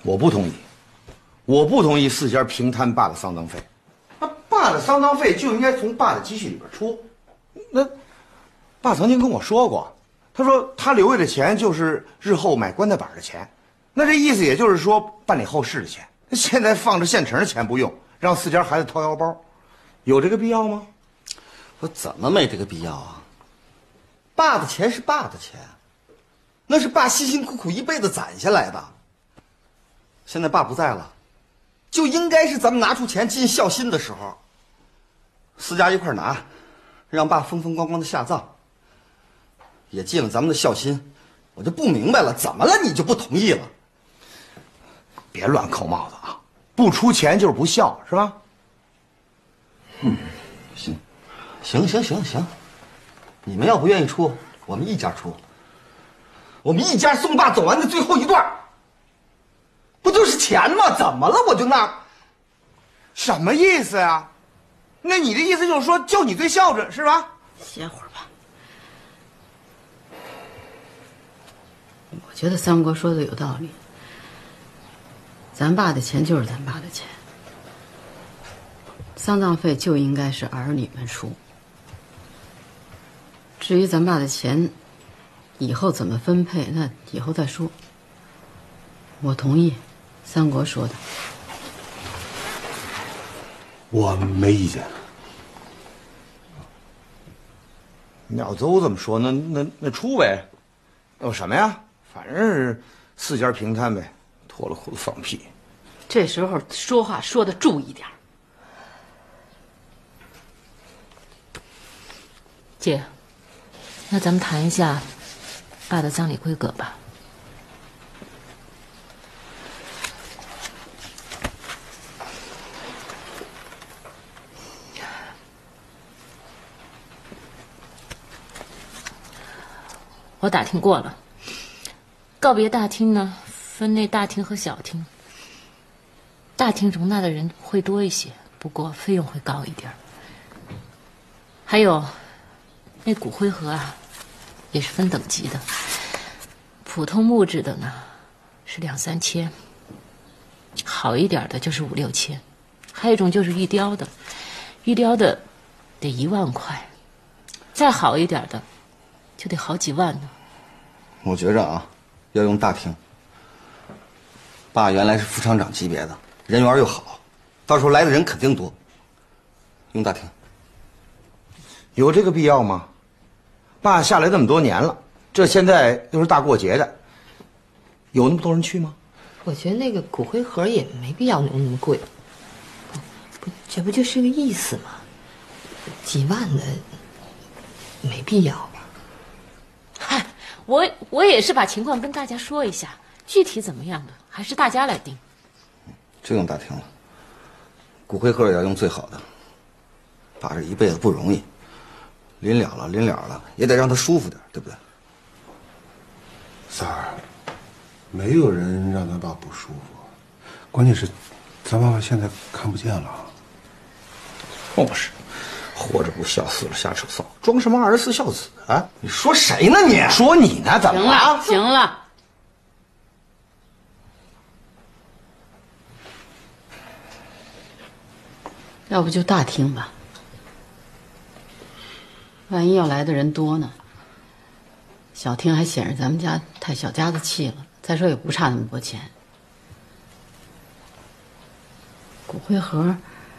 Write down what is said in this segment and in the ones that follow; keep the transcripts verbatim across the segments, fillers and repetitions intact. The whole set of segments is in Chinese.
我不同意，我不同意四家平摊爸的丧葬费。那爸的丧葬费就应该从爸的积蓄里边出。那爸曾经跟我说过，他说他留下的钱就是日后买棺材板的钱。那这意思也就是说办理后事的钱。现在放着现成的钱不用，让四家孩子掏腰包，有这个必要吗？ 我怎么没这个必要啊？爸的钱是爸的钱，那是爸辛辛苦苦一辈子攒下来的。现在爸不在了，就应该是咱们拿出钱尽孝心的时候，四家一块拿，让爸风风光光的下葬，也尽了咱们的孝心。我就不明白了，怎么了你就不同意了？ 别乱扣帽子啊！不出钱就是不孝，是吧？ 嗯，行，行行行行，你们要不愿意出，我们一家出。我们一家送爸走完的最后一段，不就是钱吗？怎么了？我就那， 什么意思呀？那你的意思就是说，就你最孝顺，是吧？ 歇会儿吧。我觉得三国说的有道理。咱爸的钱就是咱爸的钱，丧葬费就应该是儿女们出。至于咱爸的钱，以后怎么分配，那以后再说。我同意三国说的。 我没意见。 你要都这么说，那那那出呗，有什么呀？反正是四家平摊呗，脱了裤子放屁。 这时候说话说的注意点。 姐，那咱们谈一下爸的葬礼规格吧。我打听过了，告别大厅呢，分内大厅和小厅。大厅容纳的人会多一些，不过费用会高一点。还有，那骨灰盒啊，也是分等级的。普通木质的呢，是两三千；好一点的就是五六千。还有一种就是玉雕的，玉雕的得一万块，再好一点的就得好几万呢。 我觉着啊，要用大厅。爸原来是副厂长级别的，人缘又好，到时候来的人肯定多。用大厅。 有这个必要吗？爸下来这么多年了，这现在又是大过节的，有那么多人去吗？ 我觉得那个骨灰盒也没必要弄那么贵，不，这不就是个意思吗？几万的没必要吧？ 嗨，我我也是把情况跟大家说一下，具体怎么样的还是大家来定。 就用大厅了，骨灰盒也要用最好的。爸这一辈子不容易，临了了临了了也得让他舒服点，对不对？ 三儿，没有人让咱爸不舒服，关键是咱爸爸现在看不见了。 哦，是，活着不孝，死了瞎扯臊，装什么二十四孝子啊？ 你说谁呢你？ 说你呢？怎么了？行了，行了。要不就大厅吧，万一要来的人多呢？小厅还显着咱们家太小家子气了。再说也不差那么多钱。骨灰盒，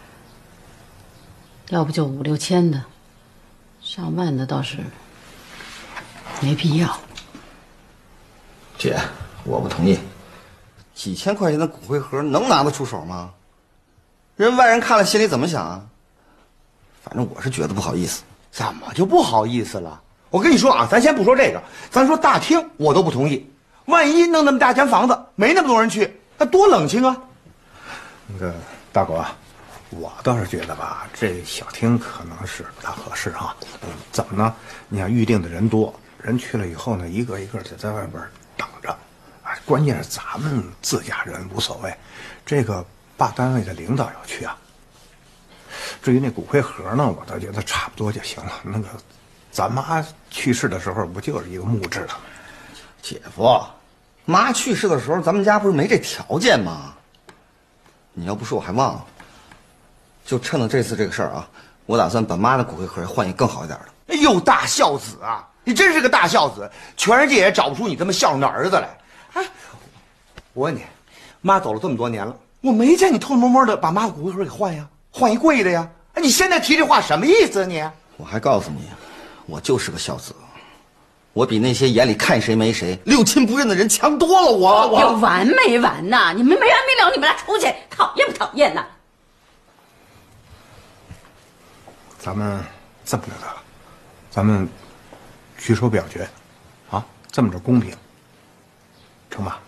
要不就五六千的，上万的倒是没必要。 姐，我不同意。几千块钱的骨灰盒能拿得出手吗？人外人看了心里怎么想啊？反正我是觉得不好意思。 怎么就不好意思了？我跟你说啊，咱先不说这个，咱说大厅我都不同意。万一弄那么大间房子，没那么多人去，那多冷清啊！ 那个大狗啊，我倒是觉得吧，这小厅可能是不大合适啊。嗯，怎么呢？你看预定的人多，人去了以后呢，一个一个的在外边等着。啊，关键是咱们自家人无所谓，这个爸单位的领导要去啊。至于那骨灰盒呢，我倒觉得差不多就行了。那个，咱妈去世的时候不就是一个木质的吗？ 姐夫， 妈去世的时候，咱们家不是没这条件吗？你要不说我还忘了。就趁着这次这个事儿啊，我打算把妈的骨灰盒换一个更好一点的。 哎呦，大孝子啊！你真是个大孝子，全世界也找不出你这么孝顺的儿子来。哎，我问你，妈走了这么多年了，我没见你偷偷摸摸的把妈的骨灰盒给换呀，换一贵的呀。哎，你现在提这话什么意思啊你？ 我还告诉你，我就是个孝子，我比那些眼里看谁没谁、六亲不认的人强多了。我我有完没完呐？你们没完没了，你们俩出去，讨厌不讨厌呐？ 咱们这么着得了，咱们举手表决，啊，这么着公平，成吧？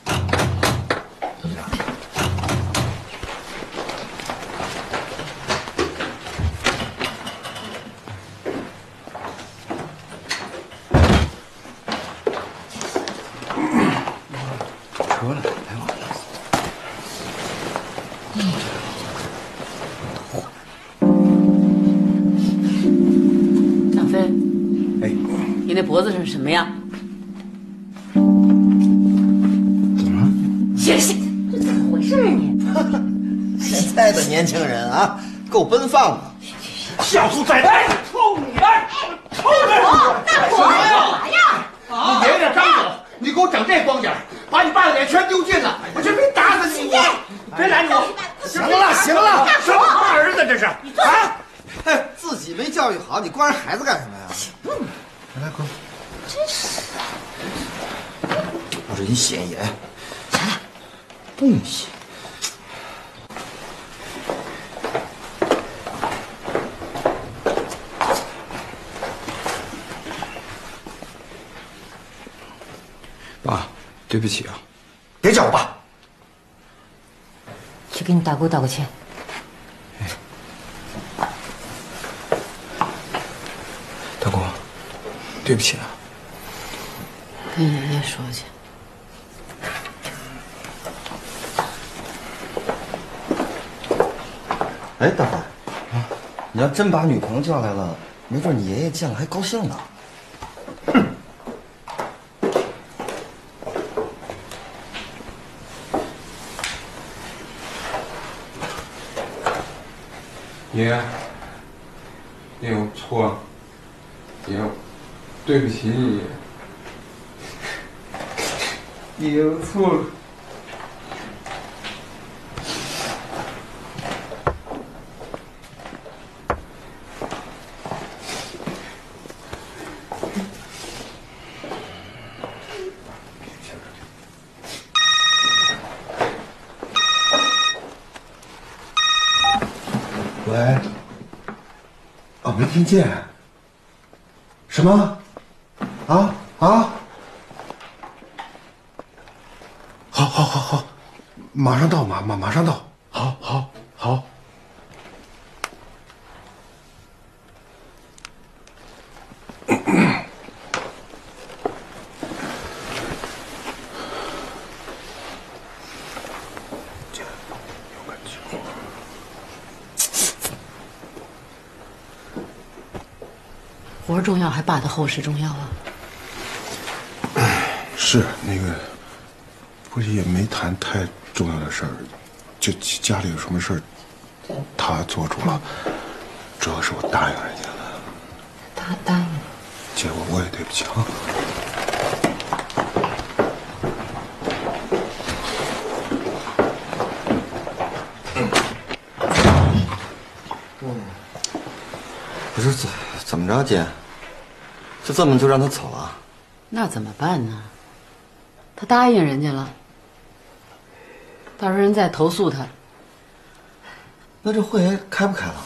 车呢？来我。 张飞， 哎， 你那脖子上是什么呀？ 怎么了？ 歇歇，这怎么回事啊你？ 现在的年轻人啊，够奔放的。 小兔崽子！臭你的！臭你！ 大伙干嘛呀？ 你爷爷刚走，你给我整这光景，把你爸的脸全丢尽了，我就非打死你！别拦着我！ 行了行了， 什么儿子这是？啊！ 自己没教育好，你惯着孩子干什么呀？ 来来，哥， 我这人显眼，东西。 爸，对不起啊！ 别叫我爸。 去给你大姑道个歉。 大姑，对不起啊！ 跟爷爷说去。 哎，大凡，啊，你要真把女朋友叫来了，没准你爷爷见了还高兴呢。 爷，爷我错了，爷，对不起你，爷我错了。 喂，哦，没听见。什么？啊啊！好，好，好，好，马上到，马马马上到。好，好，好。 活儿重要还爸的后事重要啊？ 是那个，不是也没谈太重要的事儿，就家里有什么事儿，他做主了。主要是我答应人家了。 他答应你。 姐，我我也对不起啊。 不是怎怎么着，姐？就这么就让他走了？ 那怎么办呢？他答应人家了，到时候人再投诉他。 那这会开不开了？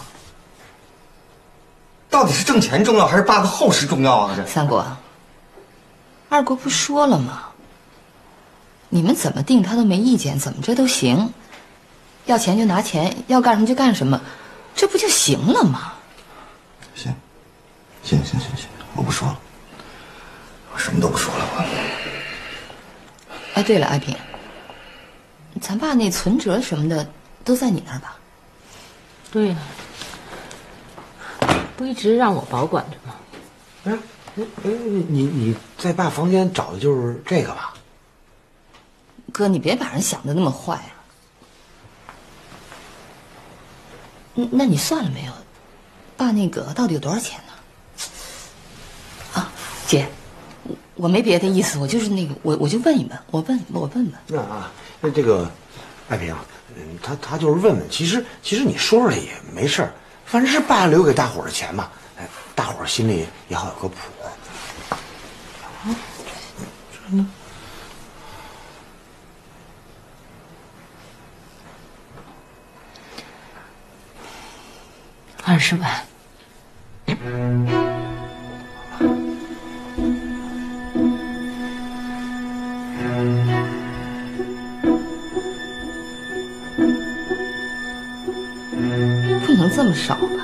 到底是挣钱重要还是爸的后事重要啊？这三国，二国不说了吗？你们怎么定他都没意见，怎么着都行。要钱就拿钱，要干什么就干什么，这不就行了吗？ 行，行行行行，我不说了，我什么都不说了，我。 哎，对了，爱萍，咱爸那存折什么的都在你那儿吧？ 对呀、啊，不一直让我保管着吗？ 哎，哎哎，你你在爸房间找的就是这个吧？ 哥，你别把人想的那么坏啊。嗯，那你算了没有？爸那个到底有多少钱呢？啊，姐，我我没别的意思，我就是那个，我我就问一问，我问我问问。 那啊，那这个，爱萍，嗯，他他就是问问，其实其实你说出来也没事儿，反正是爸留给大伙儿的钱嘛，哎，大伙儿心里也好有个谱。啊，这呢？ 二十万。 不能这么少吧？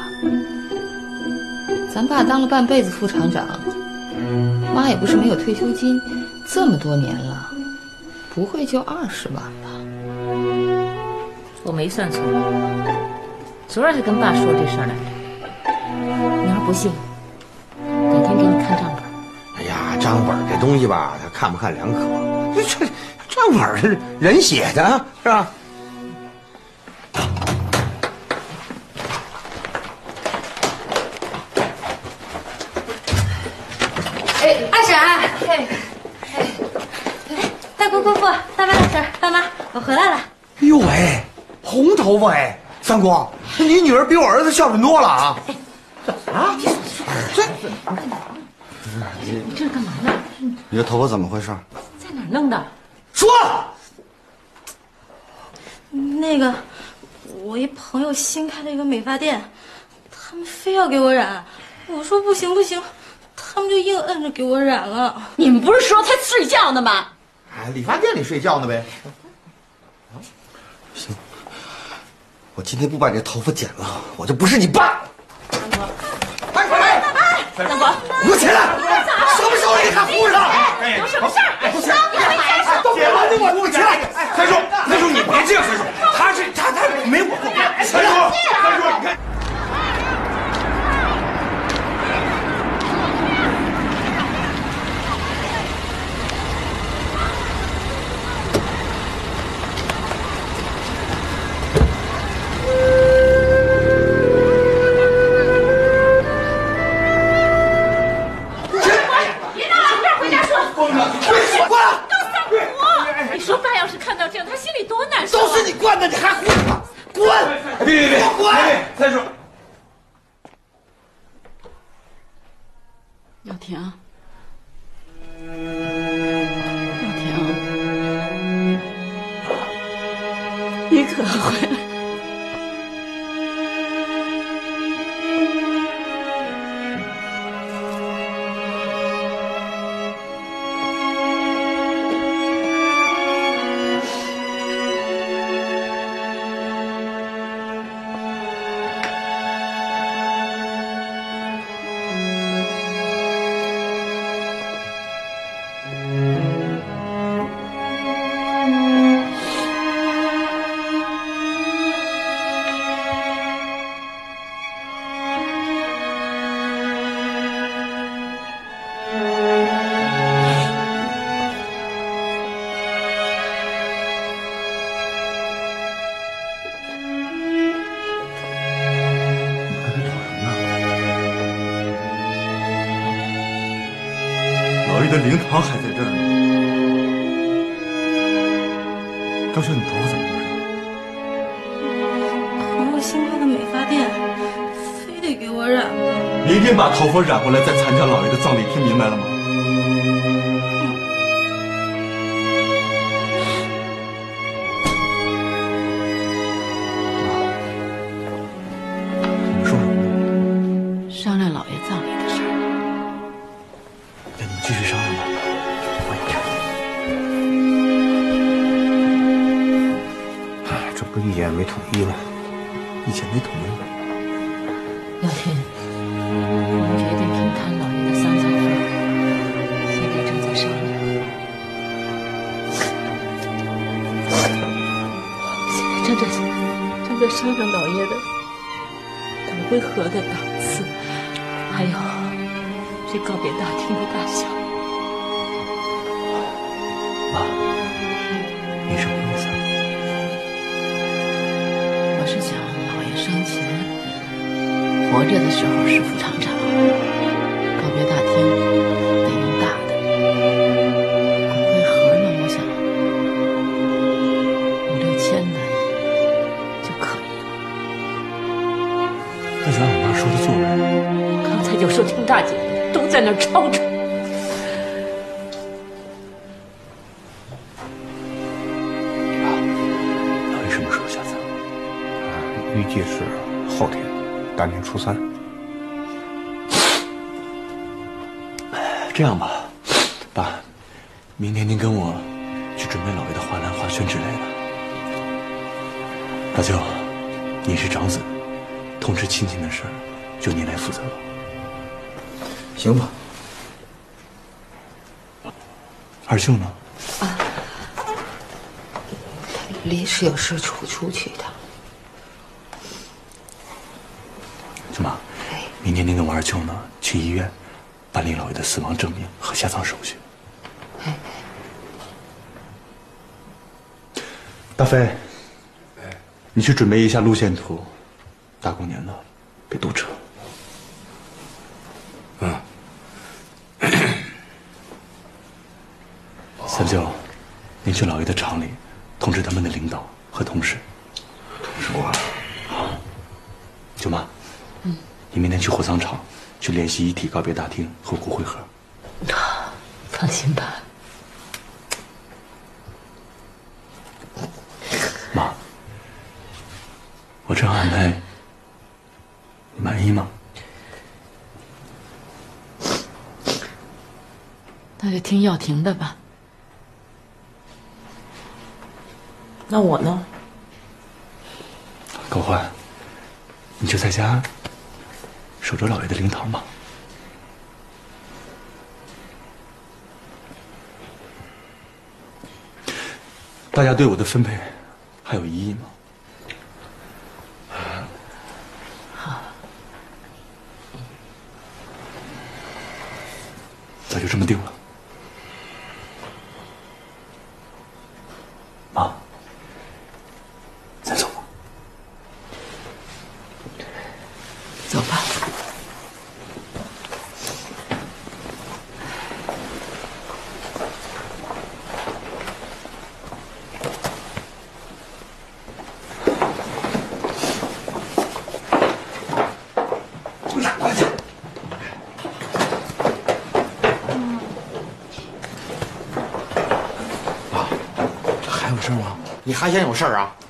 咱爸当了半辈子副厂长，妈也不是没有退休金，这么多年了，不会就二十万吧？ 我没算错，昨儿还跟爸说这事儿来着。你要是不信，哪天给你看账本。 哎呀，账本这东西吧，他看不看两可。这这账本是人写的，是吧？ 哎，二婶，哎，哎，大姑姑父，大妈大婶，大妈，我回来了。 哎呦喂，红头发哎，三姑，你女儿比我儿子孝顺多了啊！啊，这你这是干嘛呢？ 你这头发怎么回事？ 在哪儿弄的？ 说。 那个，我一朋友新开了一个美发店，他们非要给我染，我说不行不行，他们就硬摁着给我染了。 你们不是说他睡觉呢吗？ 哎，理发店里睡觉呢呗。 行，我今天不把你这头发剪了，我就不是你爸。 三国， 哎哎哎！ 三国， 给我起来！什么时候你还护上？ 有什么事儿？ 不行，姐完了我，我起来！三叔，三叔你别这样，三叔，他是他他没我过分。三叔，三叔，你看。 你说爸要是看到这样，他心里多难受啊！ 都是你惯的，你还护着他？滚！别别别！滚！三叔， 耀庭，耀庭，你可回来！ 老爷的灵堂还在这儿呢。刚说你头发怎么回事？ 朋友新开的美发店，非得给我染的。 明天把头发染回来，再参加老爷的葬礼，听明白了吗？说什么呢？ 商量老爷葬礼的事儿。 那你们继续商量吧，我也看。 哎，这不意见没统一吗？ 意见没统一。 耀庭，我们决定平摊老爷的丧葬费，现在正在商量。现在正在正在商量老爷的骨灰盒的档次，还有这告别大厅的大小。 妈， 着的时候是副厂长，告别大厅得用大的，骨灰盒呢，我想五六千的就可以了。 那就按我妈说的做呗。 刚才有时候听大姐都在那儿吵吵。 老爷什么时候下葬？ 预计是后天，大年初三。 这样吧，爸，明天您跟我去准备老爷的花篮、花圈之类的。大舅，你是长子，通知亲戚的事儿就你来负责了。 行吧。 二舅呢？ 啊，临时有事出出去的。 舅妈，明天您跟我二舅呢去医院办理老爷的死亡证明和下葬手续。大飞，你去准备一下路线图，大过年的别堵车。 嗯。 三舅，您去老爷的厂里通知他们的领导和同事。 通知过了。 好。舅妈，嗯，你明天去火葬场去联系遗体告别大厅和骨灰盒。 放心吧。 妈，我这样安排，你满意吗？ 那就听耀庭的吧。 那我呢？ 高欢，你就在家守着老爷的灵堂吧。大家对我的分配还有异议吗？ 好， 那就这么定了。妈，咱走吧。 走吧。 你还嫌有事儿啊？